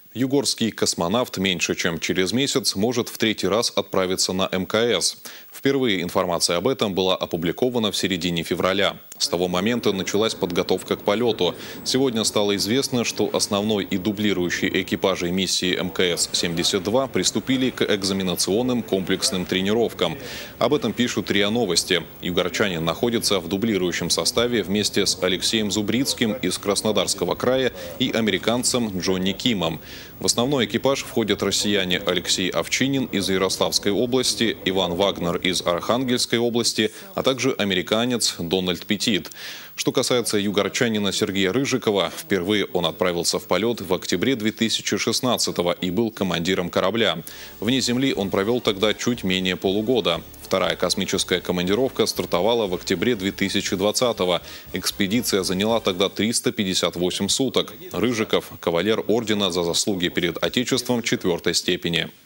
Югорский космонавт меньше чем через месяц может в третий раз отправиться на МКС. Впервые информация об этом была опубликована в середине февраля. С того момента началась подготовка к полету. Сегодня стало известно, что основной и дублирующий экипажи миссии МКС-72 приступили к экзаменационным комплексным тренировкам. Об этом пишут РИА Новости. Югорчанин находится в дублирующем составе вместе с Алексеем Зубрицким из Краснодарского края и американцем Джонни Кимом. В основной экипаж входят россияне Алексей Овчинин из Ярославской области, Иван Вагнер из Архангельской области, а также американец Дональд Петтит. Что касается югорчанина Сергея Рыжикова, впервые он отправился в полет в октябре 2016-го и был командиром корабля. Вне Земли он провел тогда чуть менее полугода. Вторая космическая командировка стартовала в октябре 2020-го. Экспедиция заняла тогда 358 суток. Рыжиков – кавалер ордена за заслуги перед Отечеством 4-й степени.